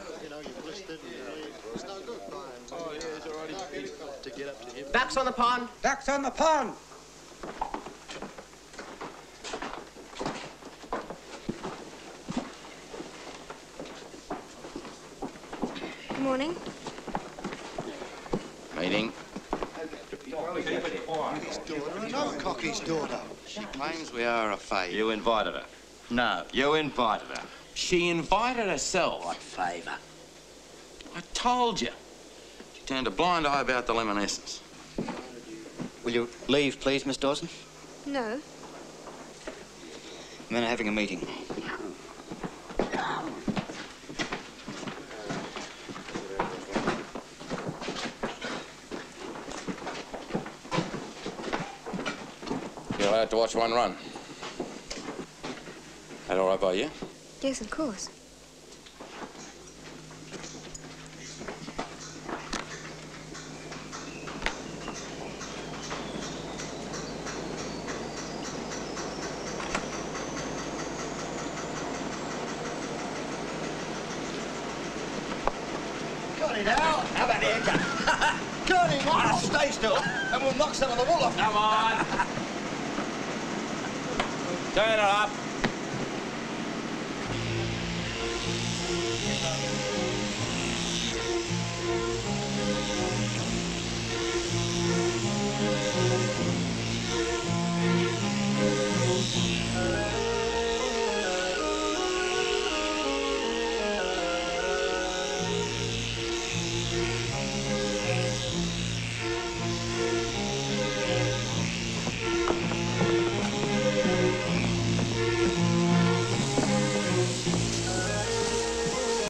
You know, you're blistered. It's no good. Oh, yeah, it's all right. To get up to him. Ducks on the pond. Ducks on the pond. Good morning. Meeting. Another cockey's daughter. She claims we are a favour. You invited her. No. You invited her. She invited herself. What favour? I told you. She turned a blind eye about the luminescence. Will you leave, please, Miss Dawson? No. Men are having a meeting. You're allowed to watch one run. That all right by you? Yes, of course. Got it out. How about the haircut? Got him out. Stay still, and we'll knock some of the wool off. Come on. Turn it up.